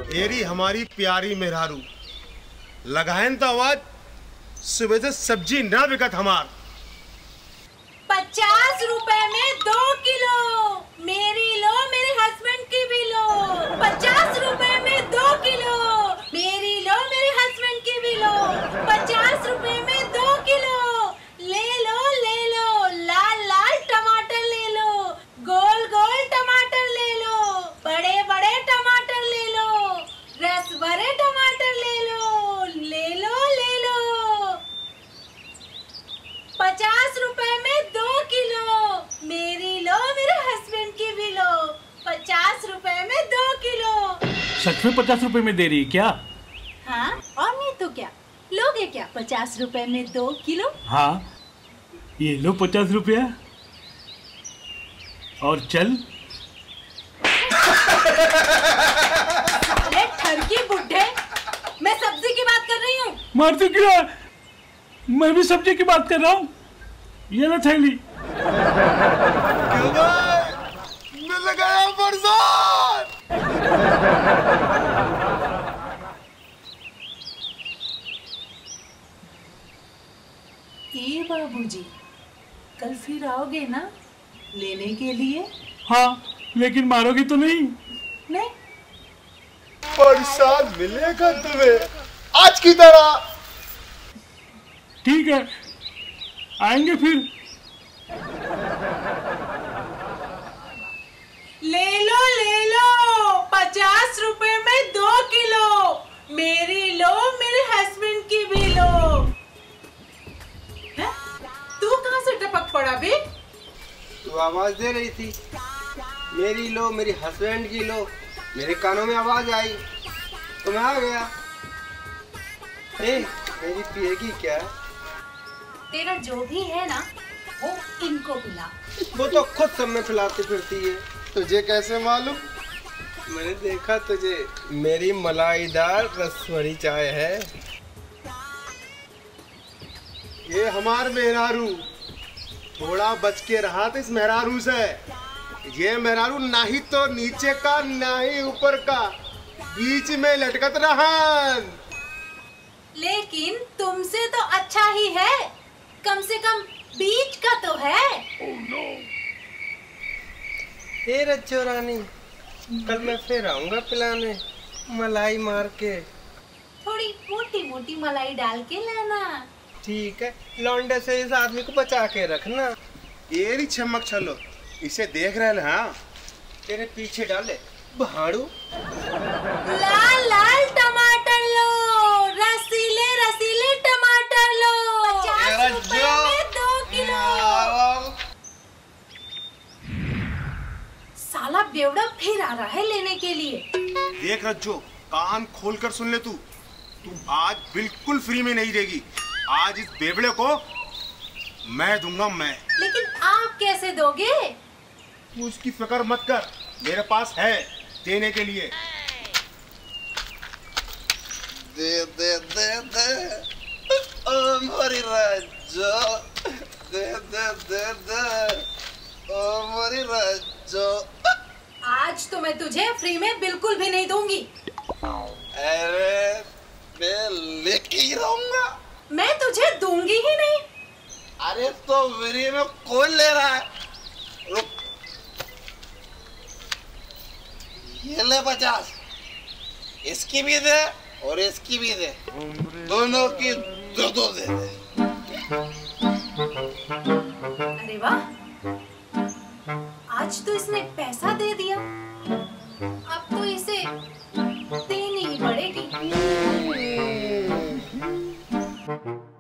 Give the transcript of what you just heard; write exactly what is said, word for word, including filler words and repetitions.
एरी हमारी प्यारी मेहरारू लगायन तो आवाज सुबह से सब्जी ना बिकत हमार। पचास रुपए में दो किलो मेरी लो, मेरे हस्बैंड की भी लो। पचास रुपए में दो किलो मेरी लो, मेरे हस्बैंड की भी लो। पचास रुपए में दो किलो ले लो, ले लो। लाल लाल टमाटर ले लो, गोल गोल टमाटर ले लो, बड़े बड़े टमाटर ले लो, रस भरे टमाटर ले लो, ले लो ले लो। पचास रुपए में दो किलो मेरी लो, मेरे हस्बैंड की भी लो। पचास रुपए में दो किलो। सच में पचास रुपए में दे रही है क्या? हाँ और नहीं तो क्या, लोगे क्या पचास रुपए में दो किलो? हाँ ये लो पचास रुपया और चल। अरे ठरकी बुड्ढे, मैं सब्जी की बात कर रही हूँ। मारती क्यों? मैं भी सब्जी की बात कर रहा हूँ। ये ना थैली। मैं लगाया बरसात। ए बाबूजी, कल फिर आओगे ना लेने के लिए? हाँ लेकिन मारोगी तो नहीं? नहीं। बरसात मिलेगा तुम्हें आज की तरह। ठीक है आएंगे फिर। ले लो ले लो, पचास रुपए में दो किलो मेरी लो, मेरे हस्बैंड की भी लो। है? तू कहाँ से टपक पड़ा बे? तू आवाज दे रही थी मेरी लो, मेरी हस्बैंड की लो। मेरे कानों में आवाज आई तो मैं आ गया। ए, मेरी पिएगी क्या? तेरा जो भी है ना वो इनको पिला। वो तो खुद सब में पिलाती फिरती है। तुझे कैसे मालूम? मैंने देखा तुझे। मेरी मलाईदार रसभरी चाय है। ये हमार मेहरारू, थोड़ा बच के रहा था इस मेहरारू से। ये मेहरारू ना ही तो नीचे का ना ही ऊपर का, बीच में लटकत रहा। लेकिन तुमसे तो अच्छा ही है, कम से कम बीच का तो है। oh, no. ए रज्जो रानी, कल मैं फिर आऊंगा पिलाने, मलाई मार के। थोड़ी मोटी मोटी मलाई डाल के लाना। ठीक है, लौंडे से इस आदमी को बचा के रखना। ये चमक चलो, इसे देख रहे हैं। हाँ तेरे पीछे डाले भाड़ू। लाल लाल टमाटर लो, रसीले रसीले टमाटर लो। पचास रुपए में दो किलो। साला बेवड़ा फिर आ रहा है लेने के लिए। देख रज्जो, कान खोल कर सुन ले। तू तू आज बिल्कुल फ्री में नहीं रहेगी। आज इस बेवड़े को मैं दूंगा मैं। लेकिन आप कैसे दोगे? तू उसकी फिक्र मत कर, मेरे पास है देने के लिए। दे दे दे दे ओ मोरी रज्जो, दे दे दे दे ओ मोरी रज्जो। आज तो मैं तुझे फ्री में बिल्कुल भी नहीं दूंगी। अरे मैं लेके ही रहूंगा। मैं तुझे दूंगी ही नहीं। अरे तो फ्री में कौन ले रहा है? रुक, ये ले पचास, इसकी भी दे और इसकी भी दे, दोनों की दो दो दे दे। अरे वाह, आज तो इसने पैसा दे दिया, अब तो इसे देनी ही पड़ेगी।